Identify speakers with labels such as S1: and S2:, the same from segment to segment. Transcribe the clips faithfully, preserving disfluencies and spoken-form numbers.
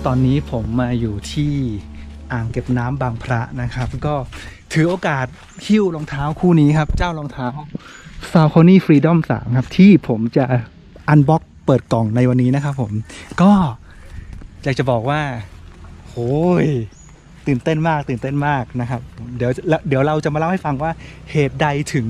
S1: อนนี้ผมมาอยู่ที่อ่างเก็บน้ำบางพระนะครับก็ถือโอกาสหิ้วรองเท้าคู่นี้ครับเจ้ารองเท้า Saucony Freedom สามครับที่ผมจะอันบ็อกเปิดกล่องในวันนี้นะครับผมก็อยากจะบอกว่าโอ้ยตื่นเต้นมากตื่นเต้นมากนะครับเดี๋ยวเดี๋ยวเราจะมาเล่าให้ฟังว่าเหตุใดถึง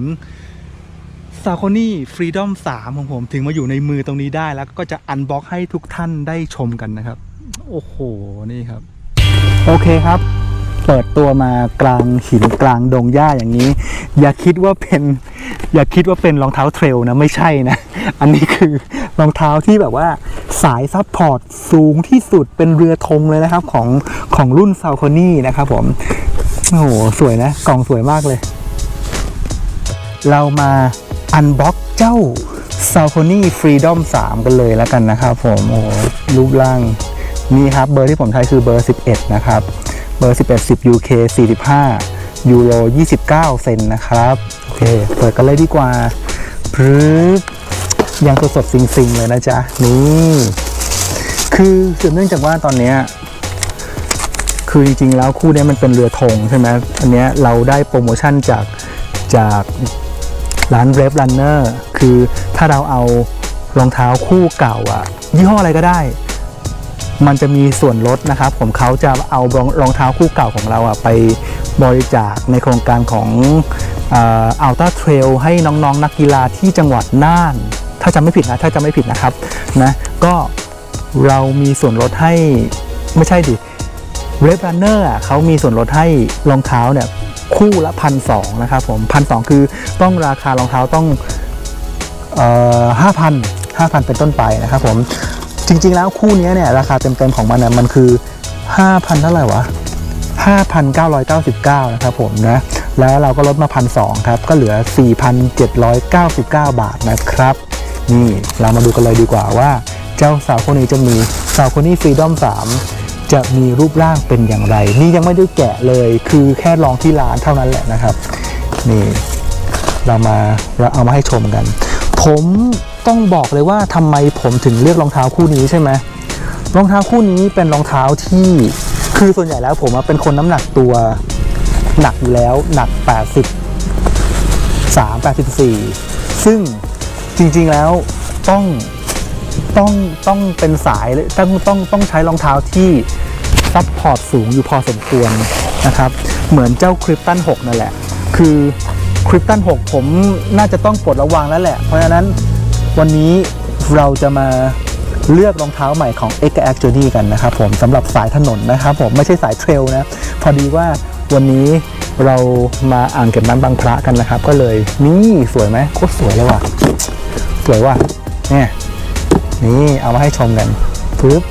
S1: Saucony Freedom สามของผมถึงมาอยู่ในมือตรงนี้ได้แล้วก็จะอันบ็อกให้ทุกท่านได้ชมกันนะครับโอ้โหนี่ครับโอเคครับเปิดตัวมากลางหินกลางดงหญ้าอย่างนี้อย่าคิดว่าเป็นอย่าคิดว่าเป็นรองเท้าเทรลนะไม่ใช่นะอันนี้คือรองเท้าที่แบบว่าสายซัพพอร์ตสูงที่สุดเป็นเรือธงเลยนะครับของของรุ่น Saucony นะครับผมโอ้โหสวยนะกล่องสวยมากเลยเรามาอันบ็อกเจ้า Saucony Freedom สามกันเลยแล้วกันนะครับผมโอ้โหรูปร่างนี่ครับเบอร์ที่ผมใช้คือเบอร์สิบเอ็ดนะครับเบอร์สิบเอ็ด สิบ ยู เค สี่สิบห้ายูโรยี่สิบเก้าเซนนะครับโอเคเปิดกันเลยดีกว่าปึ๊บยังสดๆซิงๆเลยนะจ๊ะนี่คือสืบเนื่องจากว่าตอนนี้คือจริงๆแล้วคู่นี้มันเป็นเรือธงใช่ไหมอันนี้เราได้โปรโมชั่นจากจากร้าน Rev Runner คือถ้าเราเอารองเท้าคู่เก่าอ่ะยี่ห้ออะไรก็ได้มันจะมีส่วนลดนะครับผมเขาจะเอารองเท้าคู่เก่าของเราอ่ะไปบริจาคในโครงการของอัลต้าเทรลให้น้องๆ น, นักกีฬาที่จังหวัดน่านถ้าจำไม่ผิดนะถ้าจำไม่ผิดนะครับนะก็เรามีส่วนลดให้ไม่ใช่ดิ Rev Runner อ่ะเขามีส่วนลดให้รองเท้าเนี่ยคู่ละพันสองนะครับผมพันสองคือต้องราคารองเท้าต้องห้าพันห้าพันเป็นต้นไปนะครับผมจริงๆแล้วคู่นี้เนี่ยราคาเต็มๆของมันเนี่ยมันคือ ห้าพัน เท่าไหร่วะ ห้าพันเก้าร้อยเก้าสิบเก้า นะครับผมนะแล้วเราก็ลดมา หนึ่งพันสองร้อย ครับก็เหลือ สี่พันเจ็ดร้อยเก้าสิบเก้า บาทนะครับนี่เรามาดูกันเลยดีกว่าว่าเจ้า Saucony จะมี Saucony Freedom สามจะมีรูปร่างเป็นอย่างไรนี่ยังไม่ได้แกะเลยคือแค่ลองที่ร้านเท่านั้นแหละนะครับนี่เรามาเราเอามาให้ชมกันผมต้องบอกเลยว่าทำไมผมถึงเลือกรองเท้าคู่นี้ใช่ไหมรองเท้าคู่นี้เป็นรองเท้าที่คือส่วนใหญ่แล้วผมเป็นคนน้ำหนักตัวหนักอยู่แล้วหนักแปดสิบสาม แปดสิบสี่ซึ่งจริงๆแล้วต้องต้องต้องเป็นสายต้องต้องต้องใช้รองเท้าที่ซัพพอร์ตสูงอยู่พอสมควรนะครับเหมือนเจ้าคริปตันหกนั่นแหละคือคริปตันหกผมน่าจะต้องปลดระวังแล้วแหละเพราะฉะนั้นวันนี้เราจะมาเลือกรองเท้าใหม่ของ เอ็กซ์ แอค Journey กันนะครับผมสำหรับสายถนนนะครับผมไม่ใช่สายเทรลนะพอดีว่าวันนี้เรามาอ่างเก็บน้ำบางพระกันนะครับก็เลยนี่สวยไหมโคตรสวยเลยว่ะสวยว่ะเนี่ยนี่เอามาให้ชมกันปึ๊บ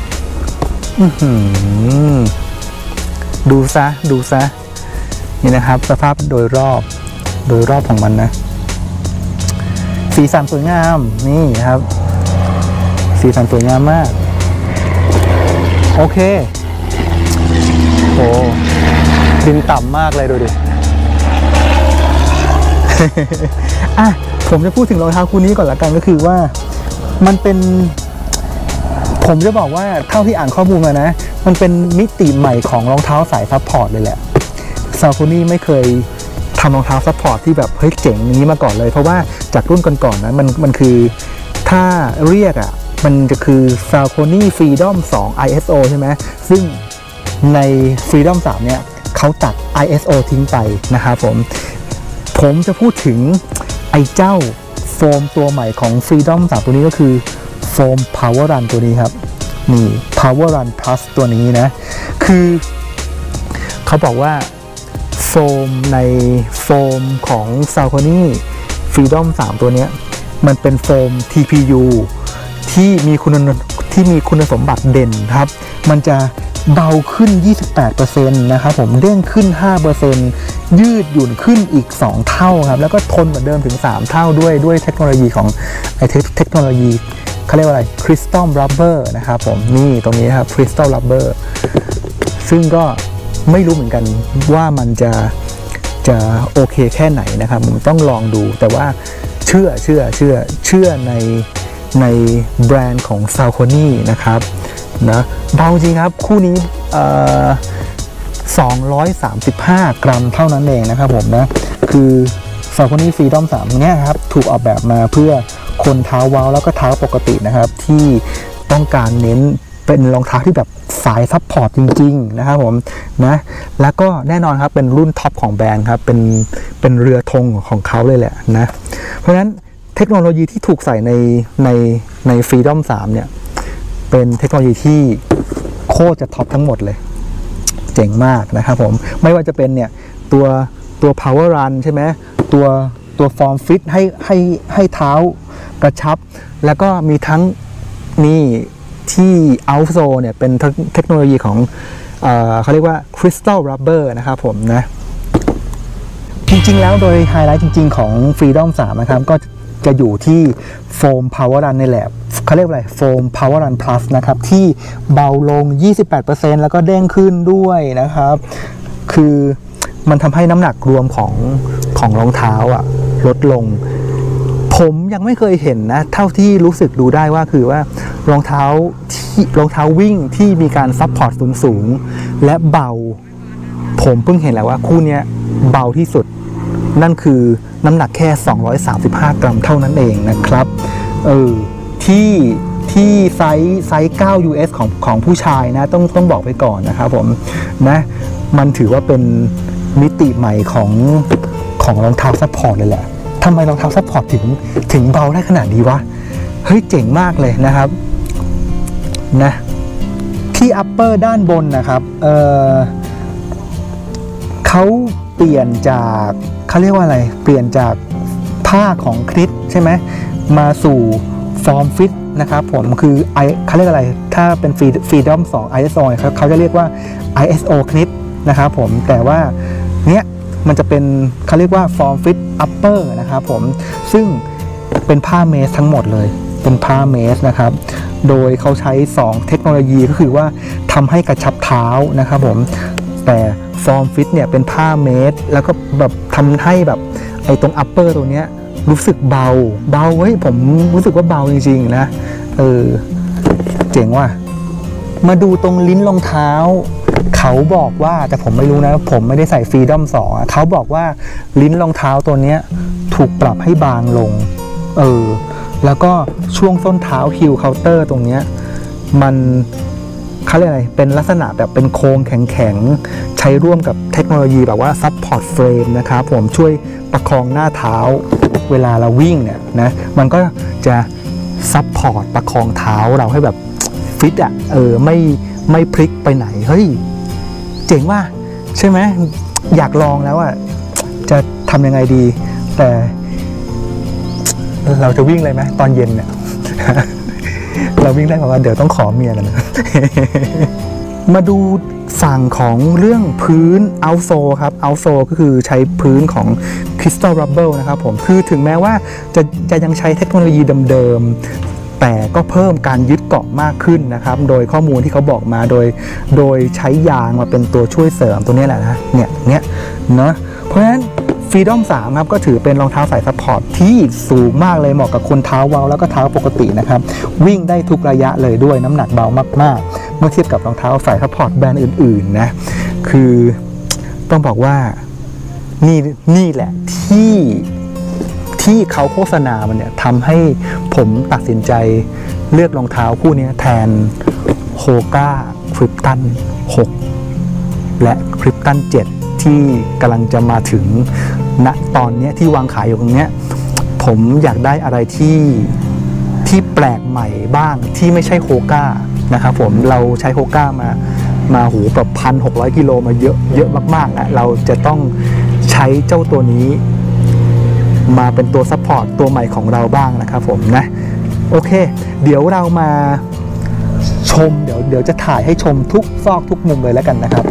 S1: ดูซะดูซะนี่นะครับสภาพโดยรอบโดยรอบของมันนะสีสันสวยงามนี่ครับสีสันสวยงามมากโอเคโอ้ดินต่ำมากเลยดูดิ อ่ะผมจะพูดถึงรองเท้าคู่นี้ก่อนละกันก็คือว่ามันเป็นผมจะบอกว่าเท่าที่อ่านข้อมูลมานะมันเป็นมิติใหม่ของรองเท้าสายซัพพอร์ตเลยแหละ Saucony ไม่เคยทำรองเท้าซัพพอร์ตที่แบบเฮ้ยเจ๋งอย่างนี้มาก่อนเลยเพราะว่าจากรุ่นก่อนๆนะมันมันคือถ้าเรียกอ่ะมันจะคือ Saucony Freedom สอง ไอ เอส โอ ใช่ไหมซึ่งใน Freedom สามเนี่ยเขาตัด ไอ เอส โอ ทิ้งไปนะครับผมผมจะพูดถึงไอ้เจ้าโฟมตัวใหม่ของ Freedom สามตัวนี้ก็คือโฟม Power Run ตัวนี้ครับนี่ Power Run Plus ตัวนี้นะคือเขาบอกว่าโฟมในโฟมของ Saucony Freedom สามตัวนี้มันเป็นโฟม ที พี ยู ที่มีคุณที่มีคุณสมบัติเด่นครับมันจะเบาขึ้น ยี่สิบแปดเปอร์เซ็นต์ นะครับผมเด้งขึ้น ห้าเปอร์เซ็นต์ ยืดหยุ่นขึ้นอีกสองเท่าครับแล้วก็ทนเหมือนเดิมถึงสามเท่าด้วยด้วยเทคโนโลยีของไอเทคโนโลยีเขาเรียกว่าอะไรคริสตัลรับเบอร์นะครับผมนี่ตรงนี้ครับคริสตัลรับเบอร์ซึ่งก็ไม่รู้เหมือนกันว่ามันจะจะโอเคแค่ไหนนะครับผมต้องลองดูแต่ว่าเชื่อเชื่อเชื่อเชื่อในในแบรนด์ของ Saucony นะครับนะเบาจริงครับคู่นี้สองร้อยสามสิบห้ากรัมเท่านั้นเองนะครับผมนะคือ Saucony Freedom สามเนี้ยครับถูกออกแบบมาเพื่อคนเท้าเว้าแล้วก็เท้าปกตินะครับที่ต้องการเน้นเป็นรองเท้าที่แบบสายซัพพอร์ตจริงๆนะครับผมนะแล้วก็แน่นอนครับเป็นรุ่นท็อปของแบรนด์ครับเป็นเป็นเรือธงของเขาเลยแหละนะเพราะฉะนั้นเทคโนโลยีที่ถูกใส่ในในใน Freedom สามเนี่ยเป็นเทคโนโลยีที่โคตรจะท็อปทั้งหมดเลยเจ๋งมากนะครับผมไม่ว่าจะเป็นเนี่ยตัวตัว power run ใช่ไหมตัวตัว form fit ให้ให้ให้เท้ากระชับแล้วก็มีทั้งนี่ที่ outsole เนี่ยเป็นเทคโนโลยีของเอ่อเขาเรียกว่า crystal rubber นะครับผมนะจริงๆแล้วโดยไฮไลท์จริงๆของ Freedom สามนะครับก็จะอยู่ที่ Foam Power Run ในแหละเขาเรียกว่าอะไร Foam Power Run Plus นะครับที่เบาลง ยี่สิบแปดเปอร์เซ็นต์ แล้วก็เด้งขึ้นด้วยนะครับคือมันทำให้น้ำหนักรวมของของรองเท้าอ่ะลดลงผมยังไม่เคยเห็นนะเท่าที่รู้สึกดูได้ว่าคือว่ารองเท้าที่รองเท้าวิ่งที่มีการซัพพอร์ตสูงๆและเบาผมเพิ่งเห็นแล้วว่าคู่นี้เบาที่สุดนั่นคือน้ำหนักแค่สองร้อยสามสิบห้ากรัมเท่านั้นเองนะครับเออที่ที่ไซส์ไซส์เก้า ยู เอส ของของผู้ชายนะต้องต้องบอกไปก่อนนะครับผมนะมันถือว่าเป็นมิติใหม่ของของรองเท้าซัพพอร์ตเลยแหละทำไมรองเท้าซัพพอร์ตถึงถึงเบาได้ขนาดนี้วะเฮ้ยเจ๋งมากเลยนะครับนะที่อัปเปอร์ด้านบนนะครับเออเขาเปลี่ยนจากเขาเรียกว่าอะไรเปลี่ยนจากผ้าของคริสใช่ไหมมาสู่ฟอร์มฟิตนะครับผมคือไอเขาเรียกอะไรถ้าเป็นฟรีดอมสอง ไอ เอส โอ เขาเขาจะเรียกว่า ไอ เอส โอ คริสนะครับผมแต่ว่าเนี้ยมันจะเป็นเขาเรียกว่า Form Fit Upper นะครับผมซึ่งเป็นผ้าเมสทั้งหมดเลยเป็นผ้าเมสนะครับโดยเขาใช้สองเทคโนโลยีก็คือว่าทำให้กระชับเท้านะครับผมแต่ Form Fit เนี่ยเป็นผ้าเมสแล้วก็แบบทำให้แบบไอ้ตรง Upper ตัวเนี้ยรู้สึกเบาเบาเฮ้ยผมรู้สึกว่าเบาจริงๆนะเออเจ๋งว่ะมาดูตรงลิ้นรองเท้าเขาบอกว่าแต่ผมไม่รู้นะผมไม่ได้ใส่ฟรีดอมสองเขาบอกว่าลิ้นรองเท้าตัวนี้ถูกปรับให้บางลงเออแล้วก็ช่วงส้นเท้าฮิลเคาน์เตอร์ตรงนี้มันเขาเรียกอะไรเป็นลักษณะแบบเป็นโครงแข็งๆใช้ร่วมกับเทคโนโลยีแบบว่าซัพพอร์ตเฟรมนะครับผมช่วยประคองหน้าเท้าเวลาเราวิ่งเนี่ยนะมันก็จะซัพพอร์ตประคองเท้าเราให้แบบฟิตอ่ะเออไม่ไม่พลิกไปไหนเฮ้ยเจ๋งว่ะใช่ไหมอยากลองแล้วอ่ะจะทำยังไงดีแต่เราจะวิ่งเลยไหมตอนเย็นเนี่ย เราวิ่งได้เพราะว่าเดี๋ยวต้องขอเมียแล้วนะ มาดูฝั่งของเรื่องพื้น outsole ครับ outsole ก็คือใช้พื้นของ crystal rubber นะครับผมคือถึงแม้ว่าจะจะยังใช้เทคโนโลยีเดิมๆแต่ก็เพิ่มการยึดเกาะมากขึ้นนะครับโดยข้อมูลที่เขาบอกมาโดยโดยใช้ยางมาเป็นตัวช่วยเสริมตัวนี้แหละนะเนี่ยเนี่ยเนาะเพราะฉะนั้นFreedom สามครับก็ถือเป็นรองเท้าสายซัพพอร์ตที่สูงมากเลยเหมาะกับคนเท้าเว้าแล้วก็เท้าปกตินะครับวิ่งได้ทุกระยะเลยด้วยน้ำหนักเบามากๆเมื่อเทียบกับรองเท้าสายซัพพอร์ตแบรนด์อื่นๆนะคือต้องบอกว่านี่นี่แหละที่ที่เขาโฆษณามันเนี่ยทำให้ผมตัดสินใจเลือกรองเท้าคู่นี้แทนโฮก้าคริปตันหกและคริปตันเจ็ดที่กำลังจะมาถึงณตอนนี้ที่วางขายอยู่ตรงนี้ผมอยากได้อะไรที่ที่แปลกใหม่บ้างที่ไม่ใช่โฮก้านะครับผมเราใช้โฮก้ามามาหูแบบพันหกร้อยกิโลมาเยอะเยอะมากๆนะเราจะต้องใช้เจ้าตัวนี้มาเป็นตัวซัพพอร์ตตัวใหม่ของเราบ้างนะครับผมนะโอเคเดี๋ยวเรามาชมเดี๋ยวเดี๋ยวจะถ่ายให้ชมทุกซอกทุกมุมเลยแล้วกันนะครับ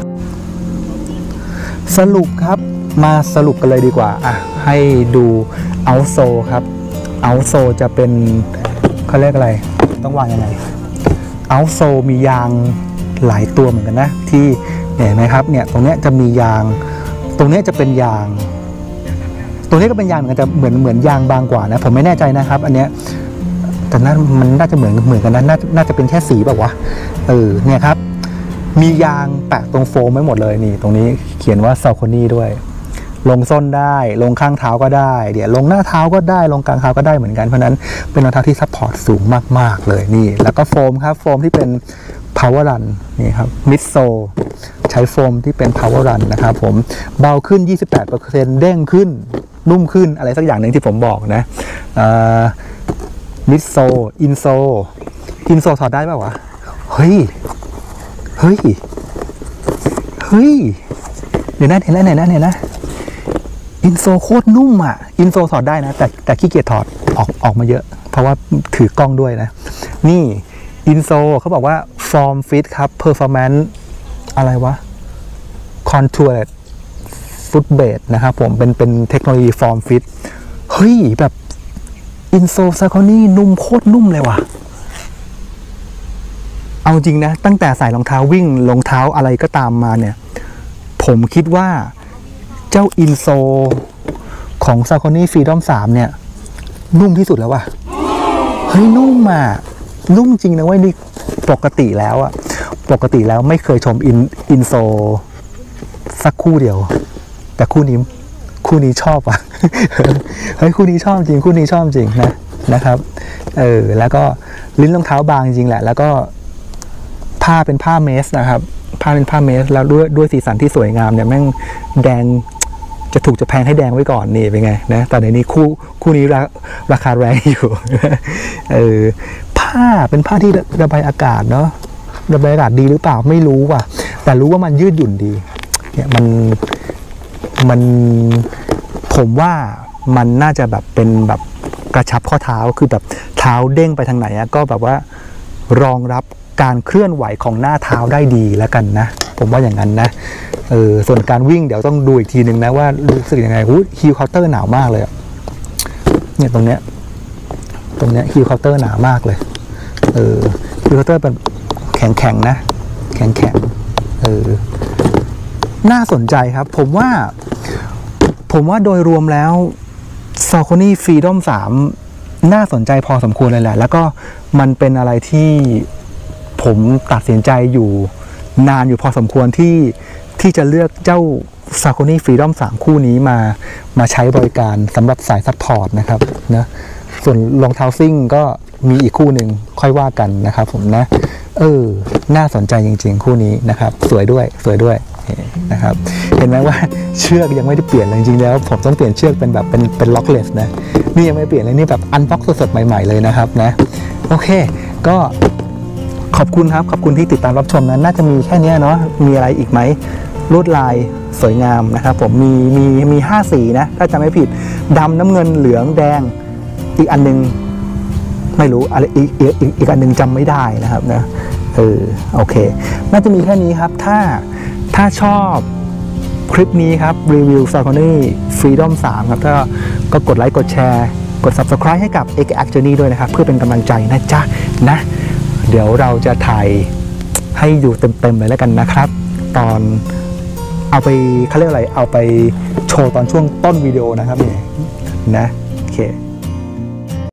S1: สรุปครับมาสรุปกันเลยดีกว่าอ่ะให้ดูเอาโซครับเอาโซจะเป็นเขาเรียกอะไรต้องวางยังไงเอาโซมียางหลายตัวเหมือนกันนะที่เห็นไหมครับเนี่ยตรงเนี้ยจะมียางตรงเนี้ยจะเป็นยางตรงนี้ก็เป็นยางเหมือนกันแต่เหมือนเหมือนยางบางกว่านะผมไม่แน่ใจนะครับอันเนี้ยแแต่น่ามันน่าจะเหมือนเหมือนกันนะน่าน่าจะเป็นแค่สีแบบวะเออเนี่ยครับมียางแปะตรงโฟมไว้หมดเลยนี่ตรงนี้เขียนว่า Saucony ด้วยลงส้นได้ลงข้างเท้าก็ได้เดี๋ยวลงหน้าเท้าก็ได้ลงกลางเท้าก็ได้เหมือนกันเพราะนั้นเป็นรองเท้าที่ซัพพอร์ตสูงมากๆเลยนี่แล้วก็โฟมครับโฟมที่เป็น Power Run นี่ครับมิดโซใช้โฟมที่เป็น Power Run นะครับผมเบาขึ้น ยี่สิบแปดเปอร์เซ็นต์ เด้งขึ้นนุ่มขึ้นอะไรสักอย่างหนึ่งที่ผมบอกนะมิดโซอินโซอินโซถอดได้ป่าววะเฮ้ยเฮ้ยเฮ้ยเดี๋ยวนะเห็นแล้วเห็นแล้วเห็นแล้วอินโซโคตรนุ่มอ่ะอินโซถอดได้นะแต่แต่ขี้เกียจถอดออกออกมาเยอะเพราะว่าถือกล้องด้วยนะนี่อินโซเขาบอกว่า form fit ครับ performance อะไรวะ contoured footbed นะครับผมเป็นเป็นเทคโนโลยี form fit เฮ้ยแบบอินโซซาโคนี่นุ่มโคตรนุ่มเลยว่ะเอาจริงนะตั้งแต่ใส่รองเท้าวิ่งรองเท้าอะไรก็ตามมาเนี่ยผมคิดว่าเจ้าอินโซของ Saucony Freedom สามเนี่ยนุ่มที่สุดแล้วว่ะเฮ้ยนุ่มอ่ะนุ่มจริงนะเว้ยนี่ปกติแล้วอ่ะปกติแล้วไม่เคยชมอินอินโซสักคู่เดียวแต่คู่นี้คู่นี้ชอบอ่ะเฮ้ยคู่นี้ชอบจริงคู่นี้ชอบจริงนะนะครับเออแล้วก็ลิ้นรองเท้าบางจริงแหละแล้วก็ผ้าเป็นผ้าเมสนะครับผ้าเป็นผ้าเมสแล้วด้วยด้วยสีสันที่สวยงามเนี่ยแม่งแดงจะถูกจะแพงให้แดงไว้ก่อนนี่เป็นไงนะตอนนี้คู่คู่นี้ราราคาแรงอยู่เออผ้าเป็นผ้าที่ระบายอากาศเนาะระบายอากาศดีหรือเปล่าไม่รู้ว่ะแต่รู้ว่ามันยืดหยุ่นดีเนี่ยมันมันผมว่ามันน่าจะแบบเป็นแบบกระชับข้อเท้าคือแบบเท้าเด้งไปทางไหนก็แบบว่ารองรับการเคลื่อนไหวของหน้าเท้าได้ดีแล้วกันนะผมว่าอย่างนั้นนะเออส่วนการวิ่งเดี๋ยวต้องดูอีกทีหนึ่งนะว่ารู้สึกยังไงฮู้ฮิลเคาน์เตอร์หนาวมากเลยเนี่ยตรงเนี้ยตรงเนี้ยฮิลเคาน์เตอร์หนามากเลยเออฮิลเคาน์เตอร์เป็นแข็งแข็งนะแข็งแข็งเออน่าสนใจครับผมว่าผมว่าโดยรวมแล้ว Saucony Freedom สามน่าสนใจพอสมควรเลยแหละแล้วก็มันเป็นอะไรที่ผมตัดสินใจอยู่นานอยู่พอสมควรที่ที่จะเลือกเจ้า Saucony Freedom สามคู่นี้มามาใช้บริการสำหรับสายซัพพอร์ตนะครับนะส่วนรองเท้าซิ่งก็มีอีกคู่หนึ่งค่อยว่ากันนะครับผมนะเออน่าสนใจจริงๆคู่นี้นะครับสวยด้วยสวยด้วยนะครับเห็นไหมว่าเชือกยังไม่ได้เปลี่ยนจริงๆแล้วผมต้องเปลี่ยนเชือกเป็นแบบเป็นเป็นล็อกเลสนะนี่ยังไม่เปลี่ยนเลยนี่แบบอันบ็อกสดๆใหม่ๆเลยนะครับนะโอเคก็ขอบคุณครับขอบคุณที่ติดตามรับชมนะน่าจะมีแค่นี้เนาะมีอะไรอีกไหมลวดลายสวยงามนะครับผมมีมีมีห้าสีนะถ้าจำไม่ผิดดำน้ำเงินเหลืองแดงอีกอันนึงไม่รู้อะไรอีกอีกอีกอีกอันนึงจำไม่ได้นะครับนะเออโอเคน่าจะมีแค่นี้ครับถ้าถ้าชอบคลิปนี้ครับรีวิว Saucony Freedom สามครับก็ก็กดไลค์กดแชร์กด Subscribe ให้กับ เอ็กซ์ แอค Journey ด้วยนะครับเพื่อเป็นกำลังใจนะจ๊ะนะเดี๋ยวเราจะถ่ายให้ดูเต็มๆเลยแล้วกันนะครับตอนเอาไปเขาเรียกอะไรเอาไปโชว์ตอนช่วงต้นวิดีโอนะครับนี่นะโอเค